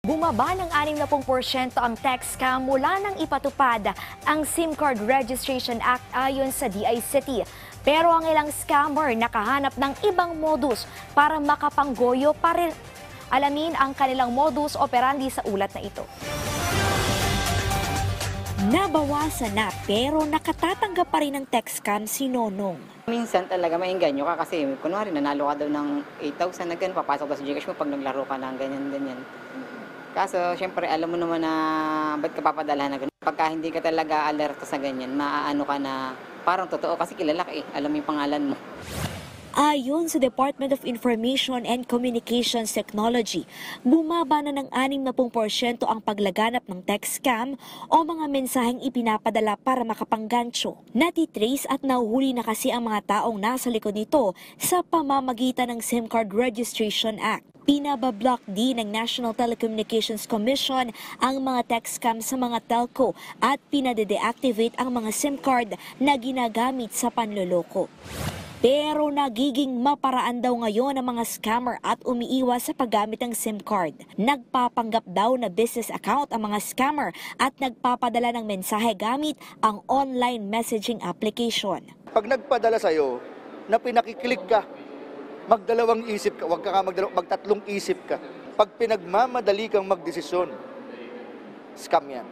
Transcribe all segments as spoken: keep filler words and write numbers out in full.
Bumaba ng sixty percent ang tax scam mula nang ipatupad ang SIM Card Registration Act ayon sa D I C T. Pero ang ilang scammer nakahanap ng ibang modus para makapanggoyo pa rin. Alamin ang kanilang modus operandi sa ulat na ito. Nabawasan na pero nakatatanggap pa rin ng tax scam si Nonong. Minsan talaga maingganyo ka kasi kunwari nanalo ka daw ng eight thousand na ganun, papasok daw sa Gcash mo pag naglaro ka ng ganyan-ganyan. Kaso syempre alam mo naman na ba't ka papadala na ganun. Pagka hindi ka talaga alerto sa ganyan, maaano ka na parang totoo kasi kilala ka eh, alam mo yung pangalan mo. Ayon sa Department of Information and Communications Technology, bumaba na ng sixty percent ang paglaganap ng text scam o mga mensaheng ipinapadala para makapanggancho. Natitrace at nahuhuli na kasi ang mga taong nasa likod nito sa pamamagitan ng SIM Card Registration Act. Pinabablock din ng National Telecommunications Commission ang mga text scam sa mga telco at pinade-deactivate ang mga SIM card na ginagamit sa panloloko. Pero nagiging maparaan daw ngayon ang mga scammer at umiiwas sa paggamit ng SIM card. Nagpapanggap daw na business account ang mga scammer at nagpapadala ng mensahe gamit ang online messaging application. Pag nagpadala sa'yo na pinakiklik ka, magdalawang isip ka, huwag ka ka magdalawang, magtatlong isip ka. Pag pinagmamadali kang magdesisyon, scam yan.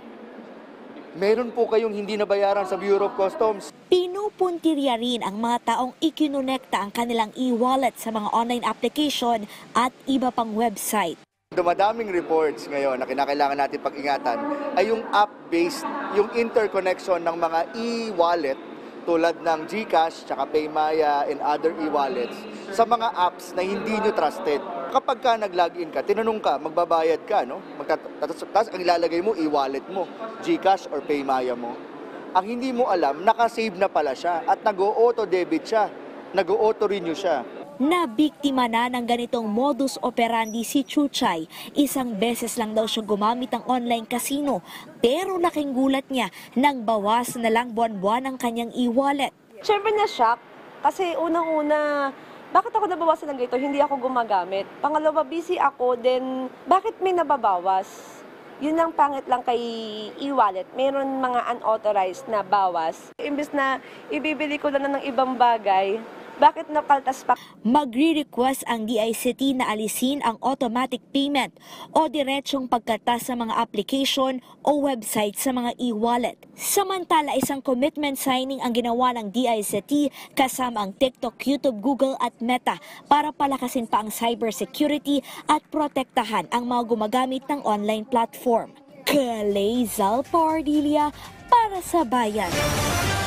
Meron po kayong hindi nabayaran sa Bureau of Customs. Pinupuntirya rin ang mga taong ikinonekta ang kanilang e-wallet sa mga online application at iba pang website. Dumadaming reports ngayon na kinakailangan natin pag-ingatan ay yung app-based, yung interconnection ng mga e-wallet tulad ng Gcash, tsaka Paymaya and other e-wallets sa mga apps na hindi nyo trusted. Kapag ka nag-login ka, tinanong ka, magbabayad ka, no? Tapos ang ilalagay mo, e-wallet mo, Gcash or Paymaya mo. Ang hindi mo alam, nakasave na pala siya at nag-o-auto-debit siya, nag-o-auto-renew siya. Nabiktima na ng ganitong modus operandi si Chuchay. Isang beses lang daw siya gumamit ng online casino, pero laking gulat niya nang bawas na lang buwan-buwan ang kanyang e-wallet. Siyempre na-shock kasi unang-una, bakit ako nabawasan ng ganito? Hindi ako gumagamit. Pangalawa, busy ako, then bakit may nababawas? Yun ang pangit lang kay e-wallet. Meron mga unauthorized na bawas. Imbes na ibibili ko lang ng ibang bagay, bakit nakaltas pa? Magre-request ang D I C T na alisin ang automatic payment o diretsong pagkatas sa mga application o website sa mga e-wallet. Samantala, isang commitment signing ang ginawa ng D I C T kasama ang TikTok, YouTube, Google at Meta para palakasin pa ang cybersecurity at protektahan ang mga gumagamit ng online platform. Kalay Zalpardilia para sa Bayan.